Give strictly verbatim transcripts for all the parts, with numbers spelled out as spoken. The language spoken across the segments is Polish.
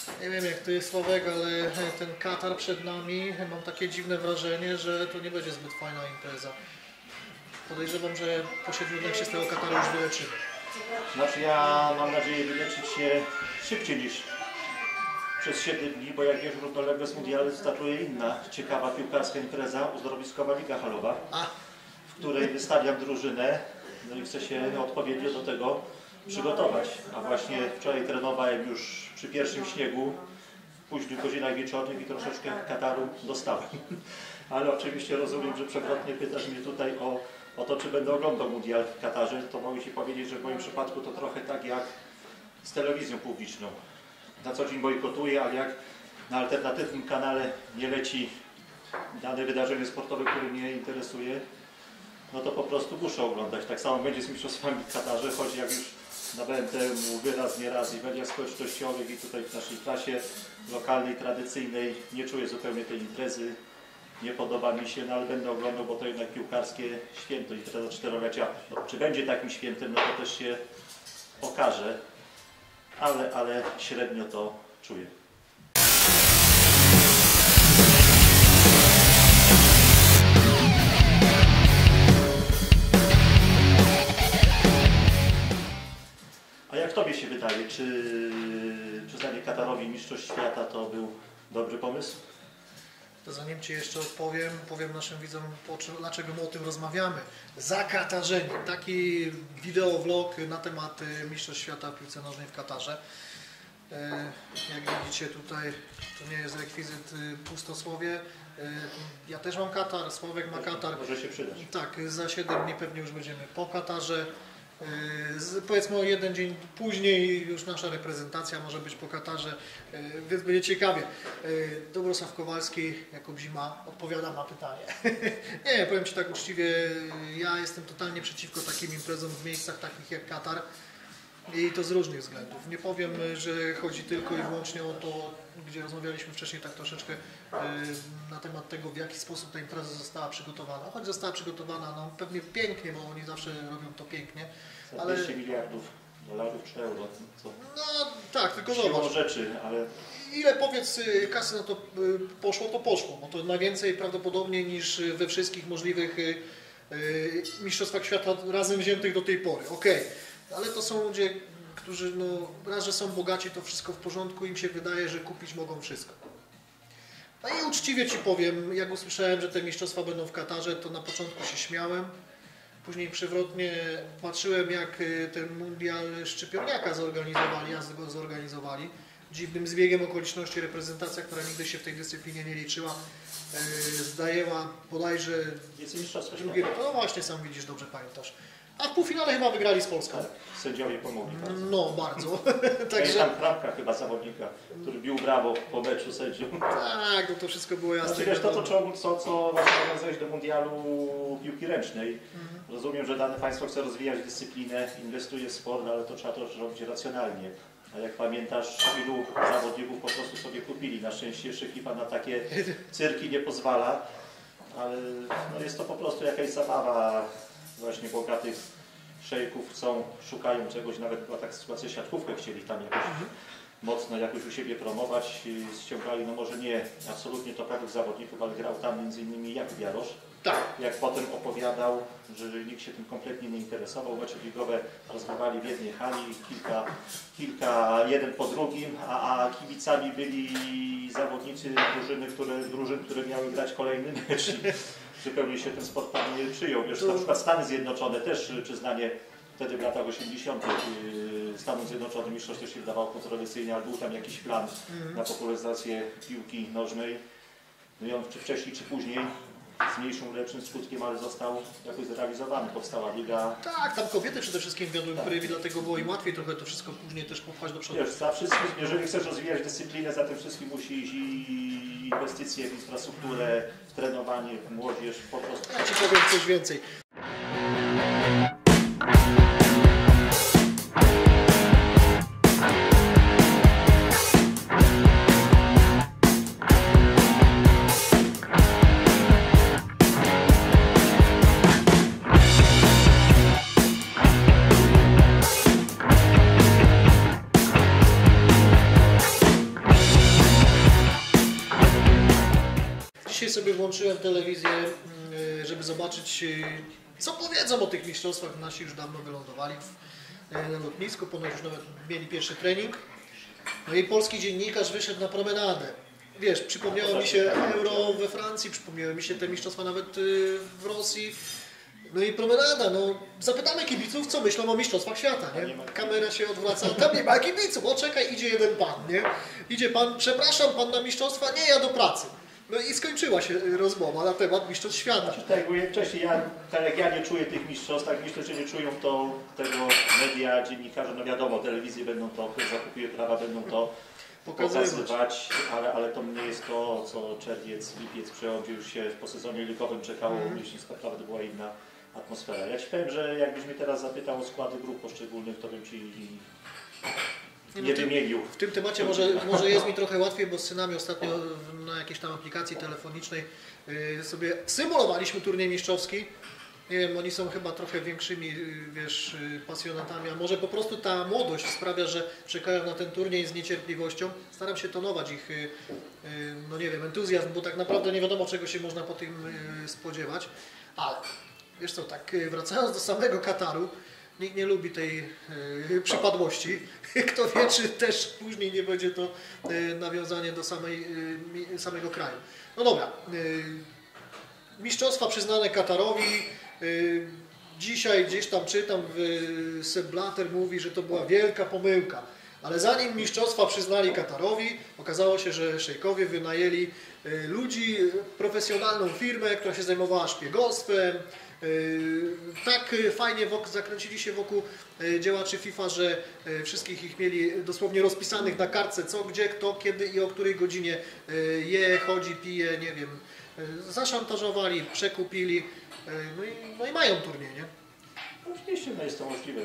Nie wiem jak to jest, Sławek, ale ten Katar przed nami, mam takie dziwne wrażenie, że to nie będzie zbyt fajna impreza. Podejrzewam, że po siedmiu dniach się z tego Kataru już wyleczymy. Znaczy ja mam nadzieję wyleczyć się szybciej niż przez siedem dni, bo jak wiesz, równolegle z mundialem startuje inna ciekawa piłkarska impreza, uzdrowiskowa Liga Halowa, A. w której wystawiam drużynę, no i chcę się odpowiednio do tego przygotować. A właśnie wczoraj trenowałem już przy pierwszym śniegu, w późnych godzinach wieczornych i troszeczkę Kataru dostałem. Ale oczywiście rozumiem, że przewrotnie pytasz mnie tutaj o, o to, czy będę oglądał mundial w Katarze. To mogę Ci powiedzieć, że w moim przypadku to trochę tak jak z telewizją publiczną. Na co dzień bojkotuję, ale jak na alternatywnym kanale nie leci dane wydarzenie sportowe, które mnie interesuje, no to po prostu muszę oglądać. Tak samo będzie z mistrzostwami w Katarze, choć jak już na B N T mówił wyraz nieraz i w mediach społecznościowych i tutaj w naszej klasie lokalnej, tradycyjnej nie czuję zupełnie tej imprezy, nie podoba mi się, no ale będę oglądał, bo to jednak piłkarskie święto impreza czterolecia. No, czy będzie takim świętem, no to też się okaże, ale, ale średnio to czuję. A jak Tobie się wydaje, czy przyznanie Katarowi mistrzostw świata to był dobry pomysł? To zanim Ci jeszcze odpowiem, powiem naszym widzom, dlaczego my o tym rozmawiamy. Zakatarzenie. Taki wideovlog na temat mistrzostw świata w piłce nożnej w Katarze. Jak widzicie tutaj, to nie jest rekwizyt pustosłowie. Ja też mam Katar, Sławek ma Katar. Może się przydać. Tak, za siedem dni pewnie już będziemy po Katarze. Z, powiedzmy o jeden dzień później już nasza reprezentacja może być po Katarze, więc będzie ciekawie. Dobrosław Kowalski, Jakub Zima, odpowiadam na pytanie. Nie, powiem Ci tak uczciwie, ja jestem totalnie przeciwko takim imprezom w miejscach takich jak Katar i to z różnych względów. Nie powiem, że chodzi tylko i wyłącznie o to, gdzie rozmawialiśmy wcześniej tak troszeczkę na temat tego, w jaki sposób ta impreza została przygotowana. Choć została przygotowana no, pewnie pięknie, bo oni zawsze robią to pięknie. Za ale dwieście miliardów dolarów czy euro. Co? No tak, tylko Siłą zobacz. rzeczy, ale Ile powiedz kasy na to poszło, to poszło. Bo to najwięcej prawdopodobnie niż we wszystkich możliwych mistrzostwach świata razem wziętych do tej pory. Okej, okay. Ale to są ludzie, którzy no, raz, że są bogaci, to wszystko w porządku, im się wydaje, że kupić mogą wszystko. No i uczciwie Ci powiem, jak usłyszałem, że te mistrzostwa będą w Katarze, to na początku się śmiałem. Później przewrotnie patrzyłem, jak ten mundial szczypiorniaka zorganizowali, jazdy go zorganizowali. Dziwnym zbiegiem okoliczności reprezentacja, która nigdy się w tej dyscyplinie nie liczyła, zdajęła bodajże drugie. No właśnie, sam widzisz, dobrze pamiętasz. A w półfinale chyba wygrali z Polską. Tak, sędziowie pomogli bardzo. No, bardzo. Także tam Krawka chyba zawodnika, który bił brawo po meczu sędziom. Tak, no to wszystko było jasne. Znaczy, wiesz, to, to, co, co właśnie nawiązałeś do mundialu piłki ręcznej. Mhm. Rozumiem, że dane państwo chce rozwijać dyscyplinę, inwestuje w sport, ale to trzeba to robić racjonalnie. A jak pamiętasz, ilu zawodników po prostu sobie kupili. Na szczęście jeszcze FIFA na takie cyrki nie pozwala, ale no jest to po prostu jakaś zabawa właśnie bogatych szejków, chcą, szukają czegoś, nawet była taka sytuacja, siatkówkę chcieli tam jakoś mhm. mocno jakoś u siebie promować, ściągali, no może nie absolutnie topowych zawodników, ale grał tam między innymi Jakub Jarosz. Tak. Jak potem opowiadał, że nikt się tym kompletnie nie interesował, mecze ligowe rozgrywali w jednej hali, kilka, kilka jeden po drugim, a, a kibicami byli zawodnicy drużyny, które, drużyn, które miały grać kolejny mecz. Zupełnie się ten sport pan nie przyjął. Wiesz, na przykład Stany Zjednoczone też przyznanie wtedy w latach osiemdziesiątych Stanom Zjednoczonym mistrzostwo się wydawało kontrowersyjnie, ale był tam jakiś plan mm. na popularyzację piłki nożnej. No i on czy wcześniej, czy później z mniejszym, lepszym skutkiem, ale został jakoś zrealizowany. Powstała liga. Tak, tam kobiety przede wszystkim wiodły tak. Prywi, dlatego było im łatwiej trochę to wszystko później też popchać do przodu. Wiesz, za wszystkim, jeżeli chcesz rozwijać dyscyplinę, za tym wszystkim musi iść i inwestycje w infrastrukturę, w trenowanie, w młodzież, po prostu. Ja Ci powiem coś więcej. sobie włączyłem telewizję, żeby zobaczyć, co powiedzą o tych mistrzostwach. Nasi już dawno wylądowali na lotnisku, ponoć już nawet mieli pierwszy trening. No i polski dziennikarz wyszedł na promenadę. Wiesz, przypomniało mi się Euro we Francji, przypomniały mi się te mistrzostwa nawet w Rosji. No i promenada, no zapytamy kibiców, co myślą o mistrzostwach świata, nie? Kamera się odwraca, tam nie ma kibiców, o czekaj, idzie jeden pan, nie? Idzie pan, przepraszam, pan na mistrzostwa? Nie, ja do pracy. No i skończyła się rozmowa na temat mistrzostw świata. Znaczy, tak jak mówiłem wcześniej, ja, tak jak ja nie czuję tych mistrzostw, tak myślę, że nie czują to tego media, dziennikarze, no wiadomo, telewizje będą to, zakupuje prawa, będą to pokazywać, ale, ale to nie jest to, co czerwiec, lipiec przechodził już się po sezonie ligowym czekało, mm. jeśli naprawdę była inna atmosfera. Ja ci powiem, że jakbyś mnie teraz zapytał o składy grup poszczególnych, to bym ci nie, nie wymienił. W tym temacie może, może jest mi trochę łatwiej, bo z synami ostatnio na jakiejś tam aplikacji telefonicznej sobie symulowaliśmy turniej mistrzowski. Nie wiem, oni są chyba trochę większymi, wiesz, pasjonatami, a może po prostu ta młodość sprawia, że czekają na ten turniej z niecierpliwością. Staram się tonować ich, no nie wiem, entuzjazm, bo tak naprawdę nie wiadomo, czego się można po tym spodziewać. Ale, wiesz co, tak wracając do samego Kataru, nikt nie lubi tej przypadłości. Kto wie, czy też później nie będzie to nawiązanie do samej, samego kraju. No dobra, mistrzostwa przyznane Katarowi. Dzisiaj gdzieś tam czytam, Sepp Blatter mówi, że to była wielka pomyłka. Ale zanim mistrzostwa przyznali Katarowi, okazało się, że szejkowie wynajęli ludzi, profesjonalną firmę, która się zajmowała szpiegostwem. Tak fajnie zakręcili się wokół działaczy FIFA, że wszystkich ich mieli dosłownie rozpisanych na kartce, co, gdzie, kto, kiedy i o której godzinie je, chodzi, pije, nie wiem. Zaszantażowali, przekupili, no i, no i mają turniej, nie? No, oczywiście no jest to możliwe.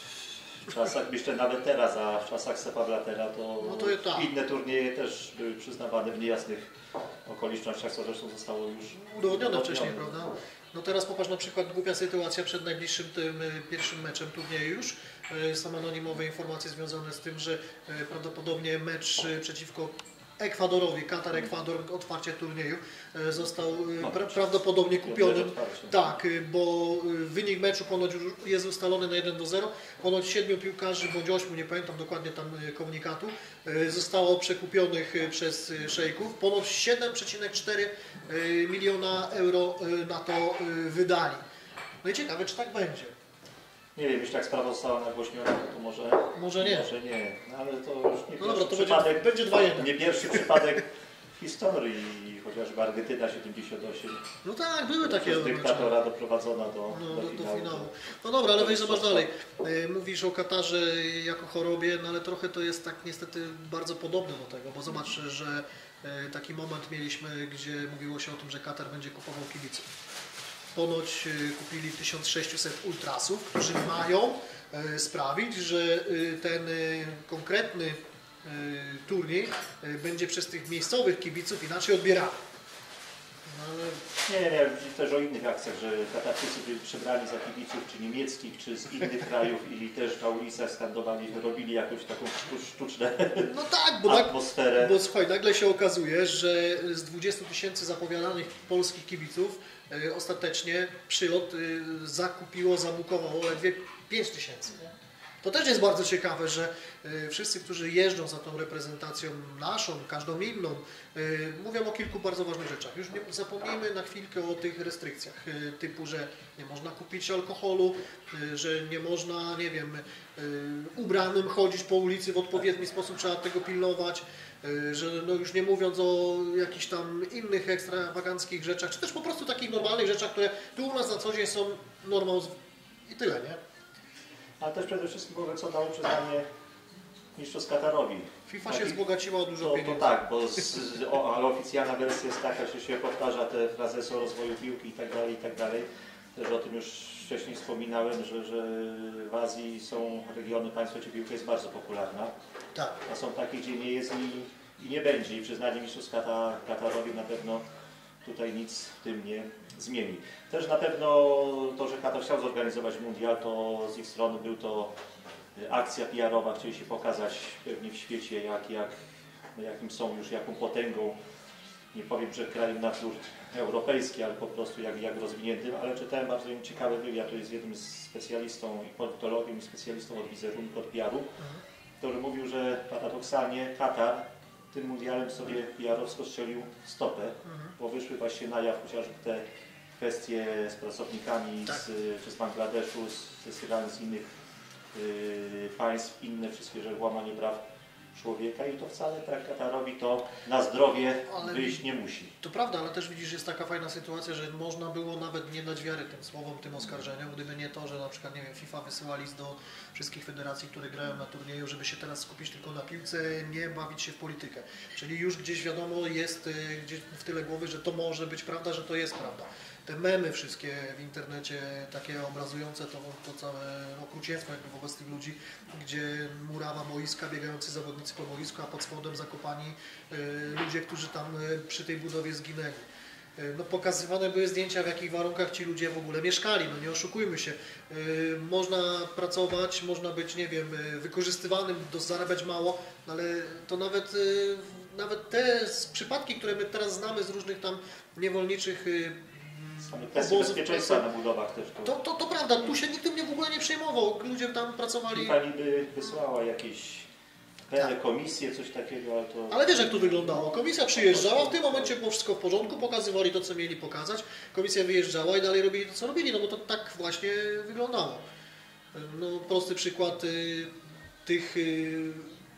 W czasach, myślę nawet teraz, a w czasach Seppa Blattera to, no to tak. Inne turnieje też były przyznawane w niejasnych okolicznościach, co zresztą zostało już udowodnione wcześniej, prawda? No teraz popatrz, na przykład głupia sytuacja przed najbliższym tym pierwszym meczem turnieju już. Są anonimowe informacje związane z tym, że prawdopodobnie mecz przeciwko Ekwadorowi, Katar-Ekwador, otwarcie turnieju, został pra prawdopodobnie kupiony. Tak, bo wynik meczu ponoć jest ustalony na jeden do zera. Ponoć siedmiu piłkarzy, bądź ośmiu, nie pamiętam dokładnie tam komunikatu, zostało przekupionych przez szejków. Ponoć siedem przecinek cztery miliona euro na to wydali. No i ciekawe, czy tak będzie. Nie wiem, jeśli tak sprawa została nagłośniona, to może, może nie. Może nie. No, ale to już nie no dobra, to przypadek, będzie dwa jeden. Nie pierwszy przypadek w historii, chociażby Argentyna siedemdziesiąt osiem. No tak, były takie. Z dyktatora doprowadzona do, no, do, do, finału. do finału. No dobra, ale weź zobacz dalej. Mówisz o Katarze jako chorobie, no ale trochę to jest tak niestety bardzo podobne do tego, bo zobacz, że taki moment mieliśmy, gdzie mówiło się o tym, że Katar będzie kupował kibiców. Ponoć kupili tysiąc sześćset ultrasów, którzy mają sprawić, że ten konkretny turniej będzie przez tych miejscowych kibiców inaczej odbierany. No, ale... Nie, nie, też o innych akcjach, że Katarczycy byli przebrani za kibiców, czy niemieckich, czy z innych krajów i też na ulicach skandowali, robili jakąś taką sztuczną no tak, bo atmosferę. Tak, bo słuchaj, nagle się okazuje, że z dwudziestu tysięcy zapowiadanych polskich kibiców ostatecznie przylot zakupiło, zabukowało ledwie pięć tysięcy. To też jest bardzo ciekawe, że wszyscy, którzy jeżdżą za tą reprezentacją naszą, każdą inną, mówią o kilku bardzo ważnych rzeczach. Już nie zapomnijmy na chwilkę o tych restrykcjach, typu, że nie można kupić alkoholu, że nie można, nie wiem, ubranym chodzić po ulicy w odpowiedni sposób, trzeba tego pilnować, że no już nie mówiąc o jakichś tam innych ekstrawaganckich rzeczach, czy też po prostu takich normalnych rzeczach, które tu u nas na co dzień są normą i tyle, nie? Ale też przede wszystkim powiem, co dało przyznanie mistrzostw Katarowi. FIFA się wzbogaciła o dużo to, pieniędzy. To tak, bo z, o, ale oficjalna wersja jest taka, że się powtarza te frazy o rozwoju piłki i tak dalej, i tak dalej. Też o tym już wcześniej wspominałem, że, że w Azji są regiony, państwa, gdzie piłka jest bardzo popularna. Tak. A są takie, gdzie nie jest i, i nie będzie. I przyznanie mistrzostw Kata, Katarowi na pewno tutaj nic w tym nie zmieni. Też na pewno to, że Katar chciał zorganizować mundial, to z ich strony był to akcja P R owa, chcieli się pokazać pewnie w świecie, jak, jak, jakim są już, jaką potęgą nie powiem, że kraj natury europejski, ale po prostu jak, jak rozwiniętym, ale czytałem bardzo ciekawy wywiad, to jest jednym z specjalistą i politologiem i specjalistą od wizerunku, od P R u, który mówił, że paradoksalnie Katar tym mundialem sobie P R owsko strzelił stopę, mhm. bo wyszły właśnie na jaw chociażby te kwestie z pracownikami tak. z, czy z Bangladeszu, z, ze Sri Lanki, z innych y, państw, inne wszystkie, że łamanie praw człowieka i to wcale tak Katarowi to na zdrowie ale wyjść nie musi. To prawda, ale też widzisz, jest taka fajna sytuacja, że można było nawet nie dać wiary tym słowom, tym oskarżeniom, gdyby nie to, że na przykład, nie wiem, FIFA wysyła list do wszystkich federacji, które grają na turnieju, żeby się teraz skupić tylko na piłce, nie bawić się w politykę. Czyli już gdzieś wiadomo jest gdzieś w tyle głowy, że to może być prawda, że to jest prawda. Te memy wszystkie w internecie, takie obrazujące to, to całe okrucieństwo jakby wobec tych ludzi, gdzie murawa boiska, biegający zawodnicy po boisku, a pod spodem zakopani y, ludzie, którzy tam y, przy tej budowie zginęli. Y, no, pokazywane były zdjęcia, w jakich warunkach ci ludzie w ogóle mieszkali, no nie oszukujmy się. Y, można pracować, można być, nie wiem, y, wykorzystywanym, do, zarabiać mało, no, ale to nawet, y, nawet te przypadki, które my teraz znamy z różnych tam niewolniczych y, kwestie bezpieczeństwa na budowach też. To, to, to prawda, tu się nikt tym nie, w ogóle nie przejmował, ludzie tam pracowali... Pani by wysłała jakieś tak. komisje, coś takiego, ale to... Ale wiesz jak to wyglądało, komisja przyjeżdżała, w tym momencie było wszystko w porządku, pokazywali to, co mieli pokazać, komisja wyjeżdżała i dalej robili to, co robili, no bo to tak właśnie wyglądało. No prosty przykład y, tych y, y,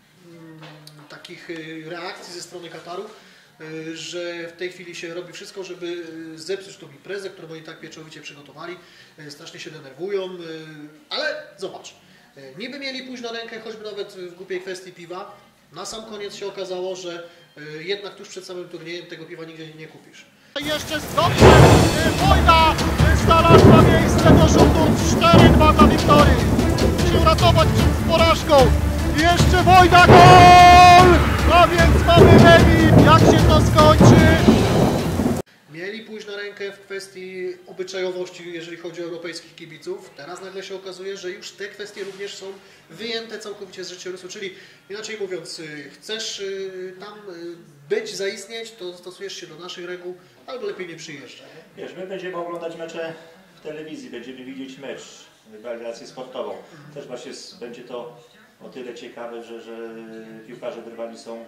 takich y, reakcji ze strony Kataru, że w tej chwili się robi wszystko, żeby zepsuć tą imprezę, którą oni tak pieczołowicie przygotowali, strasznie się denerwują, ale zobacz, niby mieli pójść na rękę, choćby nawet w głupiej kwestii piwa, na sam koniec się okazało, że jednak tuż przed samym turniejem tego piwa nigdzie nie kupisz. Jeszcze dobrze, Wojna znalazła miejsce do rzutów cztery dwa dla Wiktorii. Musi uratować przed porażką. Jeszcze Wojna, gol! A więc mamy remis. Jak się to skończy? Mieli pójść na rękę w kwestii obyczajowości, jeżeli chodzi o europejskich kibiców. Teraz nagle się okazuje, że już te kwestie również są wyjęte całkowicie z życiorysu. Czyli inaczej mówiąc, chcesz tam być, zaistnieć, to stosujesz się do naszych reguł, albo lepiej nie przyjeżdżaj. Wiesz, my będziemy oglądać mecze w telewizji, będziemy widzieć mecz, rywalizację sportową. Mhm. Też właśnie będzie to o tyle ciekawe, że, że piłkarze wyrwani są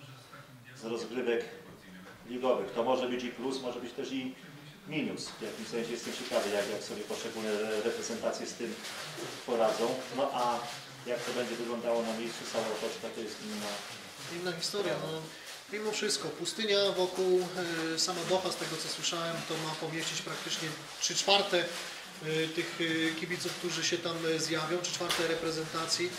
z rozgrywek ligowych. To może być i plus, może być też i minus. W jakimś sensie jestem ciekawy, jak, jak sobie poszczególne reprezentacje z tym poradzą. No a jak to będzie wyglądało na miejscu, cała otoczka to jest inna, inna historia. No, mimo wszystko, pustynia wokół y, sama Doha, z tego co słyszałem, to ma pomieścić praktycznie trzy czwarte y, tych y, kibiców, którzy się tam zjawią, trzy czwarte reprezentacji.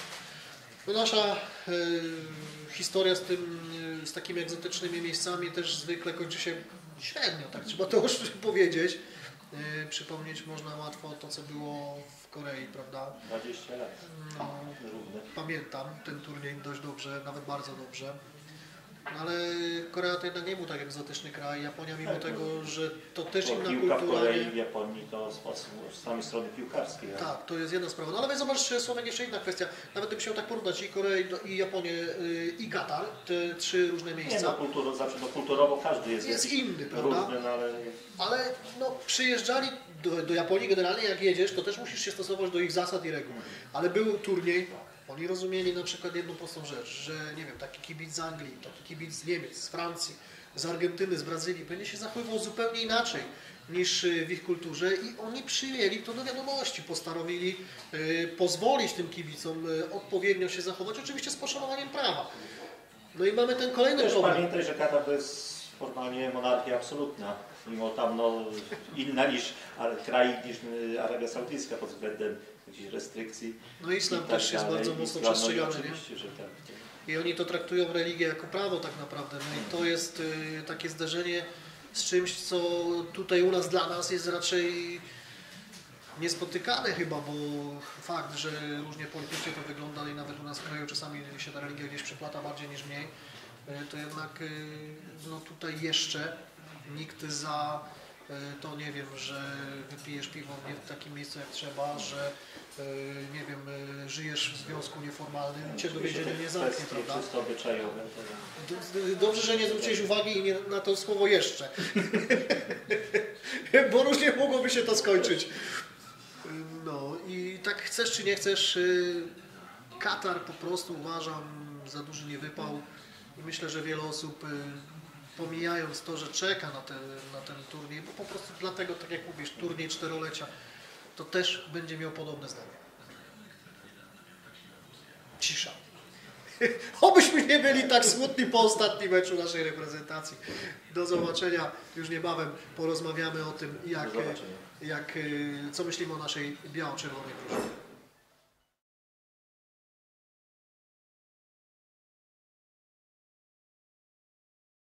No nasza y, historia z, tym, y, z takimi egzotycznymi miejscami też zwykle kończy się średnio, tak trzeba to już powiedzieć. Y, przypomnieć można łatwo to, co było w Korei, prawda? dwadzieścia lat. No, pamiętam ten turniej dość dobrze, nawet bardzo dobrze. Ale Korea to jednak nie był tak egzotyczny kraj. Japonia mimo tak, tego, że to też inna piłka kultura. W Korei, w Japonii to z, z samej strony piłkarskiej. Tak, tak, to jest jedna sprawa. No ale zobacz, Słowenia jeszcze inna kwestia. Nawet gdyby się tak porównać i Koreę, i Japonię, i Katar, te trzy różne miejsca. Nie, no, kulturo, znaczy, no, kulturowo każdy jest, jest inny, prawda? Różny, no, ale... ale no, przyjeżdżali do, do Japonii generalnie, jak jedziesz, to też musisz się stosować do ich zasad i reguł. Ale był turniej. Oni rozumieli na przykład jedną prostą rzecz, że nie wiem, taki kibic z Anglii, taki kibic z Niemiec, z Francji, z Argentyny, z Brazylii będzie się zachowywał zupełnie inaczej niż w ich kulturze i oni przyjęli to do wiadomości, postanowili y, pozwolić tym kibicom y, odpowiednio się zachować, oczywiście z poszanowaniem prawa. No i mamy ten kolejny Też problem. Pamiętaj, że Katar to jest formalnie monarchia absolutna, mimo tam no, inna niż kraj niż Arabia Saudyjska pod względem jakichś restrykcji. No islam tak też jest dalej. bardzo mocno Islam, przestrzegany, no, nie? oczywiście, że tak. I oni to traktują religię jako prawo tak naprawdę. No i to jest y, takie zderzenie z czymś, co tutaj u nas dla nas jest raczej niespotykane chyba, bo fakt, że różnie politycznie to wygląda i nawet u nas w kraju czasami się ta religia gdzieś przyplata bardziej niż mniej, y, to jednak y, no tutaj jeszcze nikt za to nie wiem, że wypijesz piwo nie w takim miejscu jak trzeba, że nie wiem, żyjesz w związku nieformalnym, cię do więzienia nie zamknie, prawda? Czysto obyczajowe. Dobrze, że nie zwróciłeś uwagi nie na to słowo jeszcze, bo różnie mogłoby się to skończyć. No i tak chcesz czy nie chcesz, Katar po prostu uważam za duży niewypał i myślę, że wiele osób, pomijając to, że czeka na ten, na ten turniej, bo po prostu dlatego, tak jak mówisz, turniej czterolecia, to też będzie miał podobne zdanie. Cisza. Obyśmy nie byli tak smutni po ostatnim meczu naszej reprezentacji. Do zobaczenia. Już niebawem porozmawiamy o tym, jak, jak, co myślimy o naszej biało-czerwonej drużynie.